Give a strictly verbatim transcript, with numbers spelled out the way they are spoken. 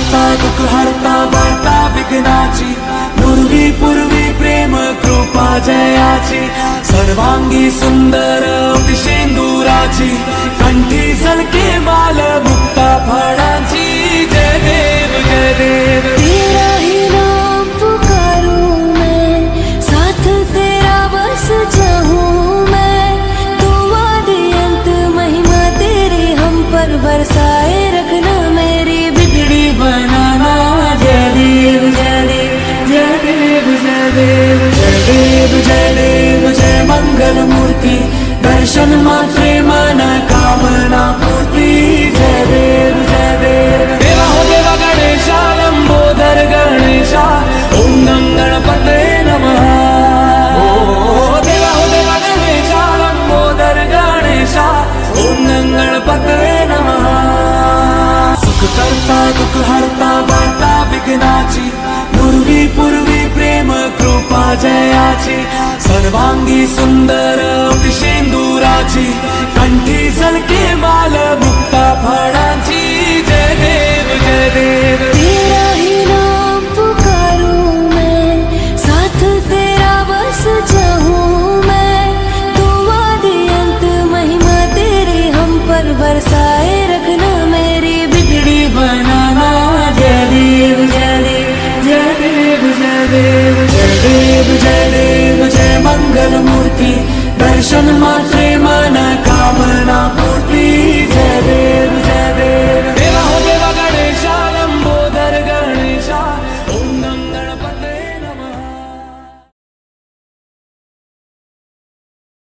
करता दुःख हरता वार्ता विघ्नाची, पूर्वी पूर्वी प्रेम कृपा जयाची, सर्वांगी सुंदर शेंदुराची, कंठी सलके माल मुक्ता फळाची। जय देव जय देव तेरा ही नाम पुकारूं मैं, साथ तेरा बस चाहूं मैं, तू आदि अंत महिमा तेरी हम पर बरसाए रखना, मेरी बिगड़ी बनाना। जय देव जय देव जय देव जय देव जय देव जय देव जय मंगल मूर्ति, दर्शन मात्रे मन कामना पूर्ति। जय देव जय देव देवा हो देवा गणेशा, लंबोदर गणेशा, ओम नम गणपते नमः। ओ देवा हो देवा गणेशा, लंबोदर गणेशा, ओम नम गणपते नमः। सुख करता दुःख हरता वार्ता विघ्नाची, पूर्वी पूर्वी प्रेम कृपा जयाची, सर्वांगी सुंदर शेंदुराची, कंठी सलके माल मुक्ता फळ